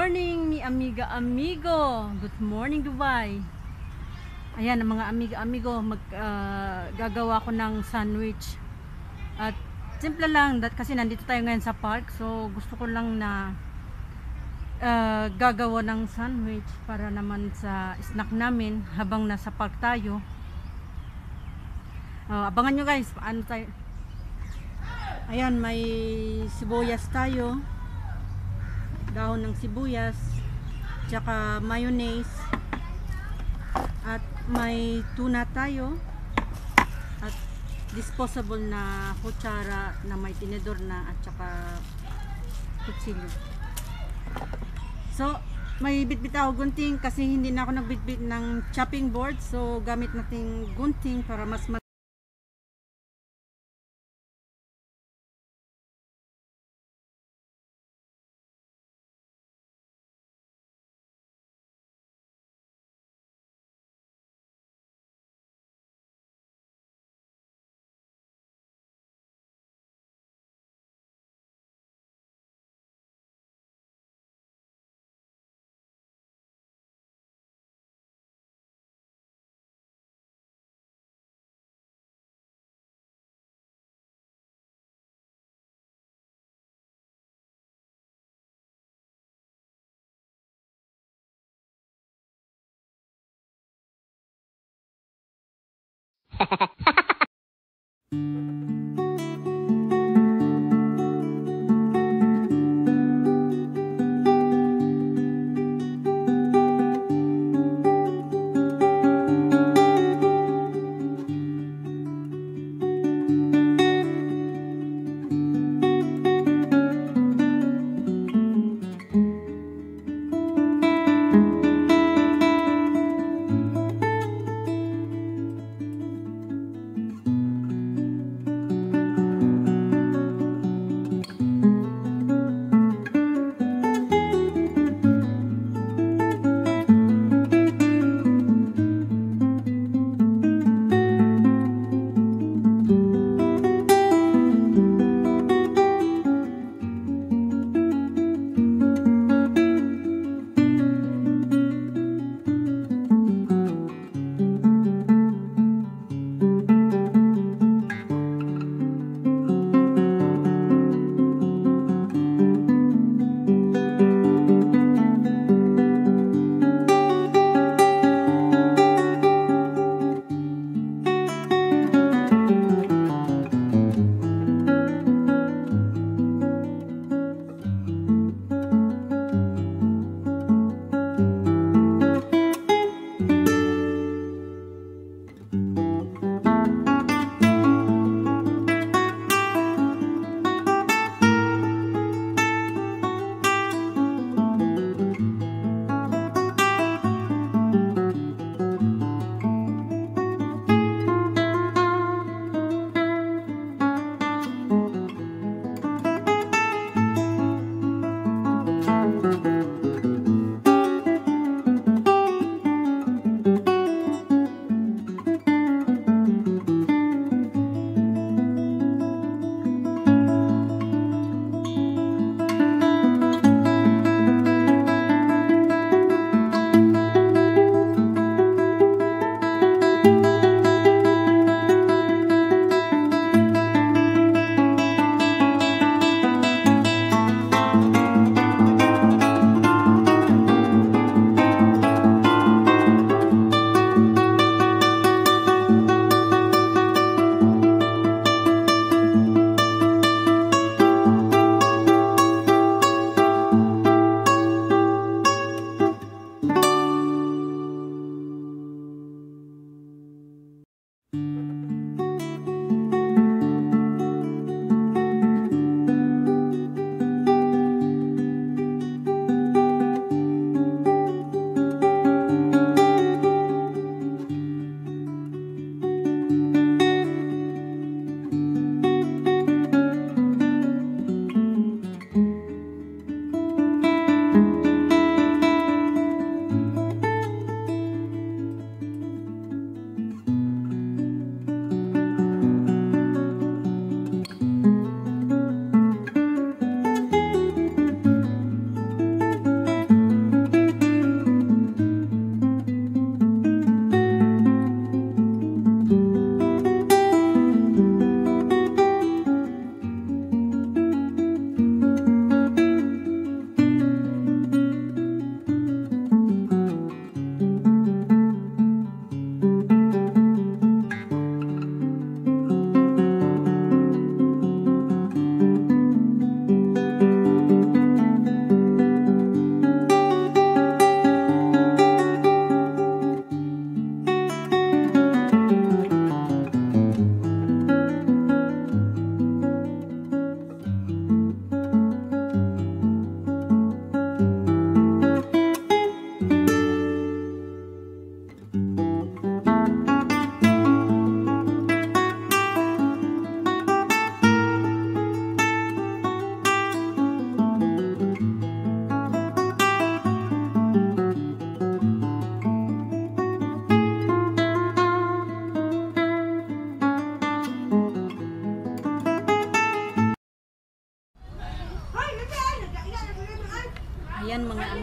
morning ni amiga amigo. Good morning Dubai. Ayan mga amiga amigo, gagawa ko ng sandwich. At simple lang kasi nandito tayo ngayon sa park. So gusto ko lang na gagawa ng sandwich para naman sa snack namin habang nasa park tayo. Abangan nyo guys, paano tayo. Ayan, may sibuyas tayo, dahon ng sibuyas, tsaka mayonnaise, at may tuna tayo, at disposable na kutsara na may tinidor na, at tsaka kutsilyo. So may bitbit ako gunting kasi hindi na ako nagbitbit ng chopping board, so gamit nating gunting para mas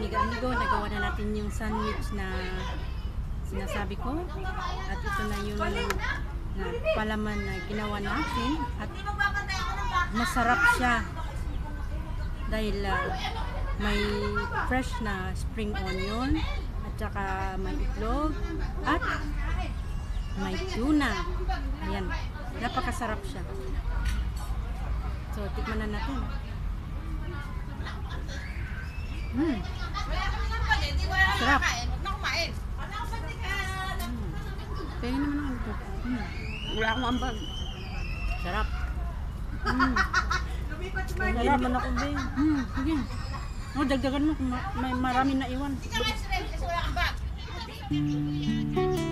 amigo, nagawa na natin yung sandwich na sinasabi ko. At ito na yung na palaman na ginawa natin. At masarap siya. Dahil may fresh na spring onion. At saka may itlog. At may tuna. Ayan. Napakasarap siya. So, tikman na natin. Sarap. Tingnan naman ako ito. Wala akong ambag. Sarap. Hindi naman ako din. Sige. Oh, dagdagan mo kung may marami na iwan.